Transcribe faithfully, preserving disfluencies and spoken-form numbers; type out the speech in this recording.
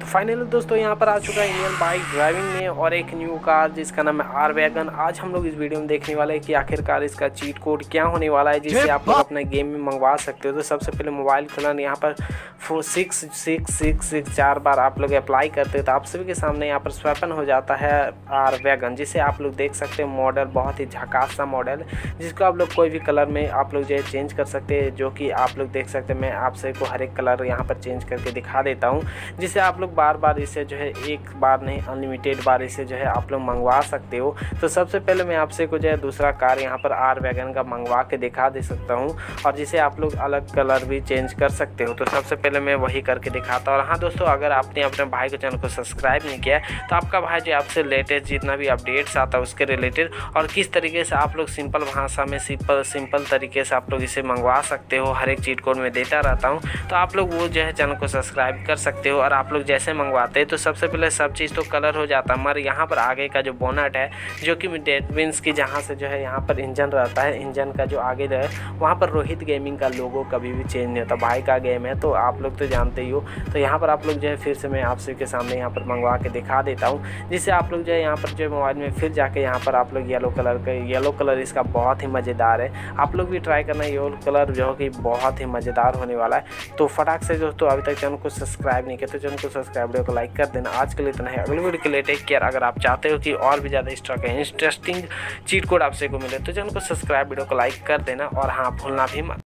Finally दोस्तों यहाँ पर आ चुका है इंडियन बाइक ड्राइविंग में और एक न्यू कार जिसका नाम है आर वैगन। आज हम लोग इस वीडियो में देखने वाले हैं कि आखिरकार इसका चीट कोड क्या होने वाला है जिससे आप लोग अपने गेम में मंगवा सकते हो। तो सबसे पहले मोबाइल खोलना, यहाँ पर four six six six six चार बार आप लोग अप्लाई करते हो तो आप सभी के सामने यहाँ पर स्वैपन हो जाता है आर वैगन, जिसे आप लोग देख सकते हो। मॉडल बहुत ही झकास सा मॉडल जिसको आप लोग कोई भी कलर में आप लोग जो है चेंज कर सकते हैं, जो कि आप लोग देख सकते हैं। मैं आपसे को हर एक कलर यहाँ पर चेंज करके दिखा देता हूँ, जिससे आप लोग बार बार इसे जो है एक बार नहीं अनलिमिटेड बार इसे जो है आप लोग मंगवा सकते हो। तो सबसे पहले मैं आपसे को जो है दूसरा कार यहाँ पर आर वैगन का मंगवा के दिखा दे सकता हूँ और जिसे आप लोग अलग कलर भी चेंज कर सकते हो। तो सबसे पहले मैं वही करके दिखाता हूँ। और हाँ दोस्तों, अगर आपने अपने भाई के चैनल को सब्सक्राइब नहीं किया है तो आपका भाई जो आपसे लेटेस्ट जितना भी अपडेट्स आता है उसके रिलेटेड और किस तरीके से आप लोग सिंपल भाषा में सिंपल सिंपल तरीके से आप लोग इसे मंगवा सकते हो, हर एक चीट कोड में देता रहता हूँ। तो आप लोग वो जो है चैनल को सब्सक्राइब कर सकते हो। और आप लोग जैसे मंगवाते हैं तो सबसे पहले सब चीज़ तो कलर हो जाता है, मगर यहाँ पर आगे का जो बोनट है जो कि डेट विंस की जहाँ से जो है यहाँ पर इंजन रहता है, इंजन का जो आगे जो है वहाँ पर रोहित गेमिंग का लोगो कभी भी चेंज नहीं होता। भाई का गेम है तो आप लोग तो जानते ही हो। तो यहाँ पर आप लोग जो है फिर से मैं आप सबके सामने यहाँ पर मंगवा के दिखा देता हूँ, जिससे आप लोग जो है यहाँ पर जो मोबाइल में फिर जाके यहाँ पर आप लोग येलो कलर का येलो कलर इसका बहुत ही मज़ेदार है। आप लोग भी ट्राई करना, येलो कलर जो कि बहुत ही मज़ेदार होने वाला है। तो फटाक से दोस्तों अभी तक चैनल को सब्सक्राइब नहीं किया तो चैनल को सब्सक्राइब, वीडियो को लाइक कर देना। आज के लिए इतना है, अगली वीडियो के लिए टेक केयर। अगर आप चाहते हो कि और भी ज़्यादा इस तरह के इंटरेस्टिंग चीट कोड आपसे को मिले तो चैनल को सब्सक्राइब, वीडियो को लाइक कर देना और हाँ भूलना भी मत।